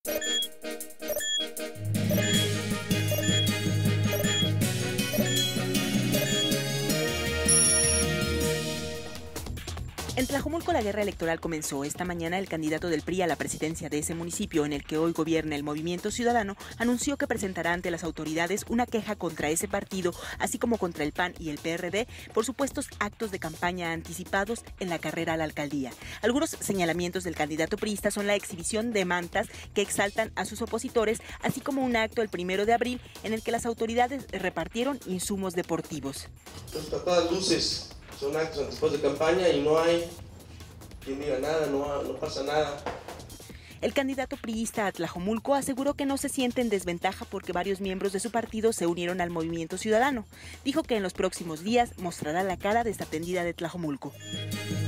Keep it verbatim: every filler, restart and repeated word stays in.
En Tlajomulco la guerra electoral comenzó. Esta mañana el candidato del P R I a la presidencia de ese municipio, en el que hoy gobierna el Movimiento Ciudadano, anunció que presentará ante las autoridades una queja contra ese partido, así como contra el P A N y el P R D, por supuestos actos de campaña anticipados en la carrera a la alcaldía. Algunos señalamientos del candidato priista son la exhibición de mantas que exaltan a sus opositores, así como un acto el primero de abril en el que las autoridades repartieron insumos deportivos. Entonces, a todas luces son actos anticipados de campaña y no hay quien diga nada, no, no pasa nada. El candidato priista a Tlajomulco aseguró que no se siente en desventaja porque varios miembros de su partido se unieron al Movimiento Ciudadano. Dijo que en los próximos días mostrará la cara desatendida de Tlajomulco.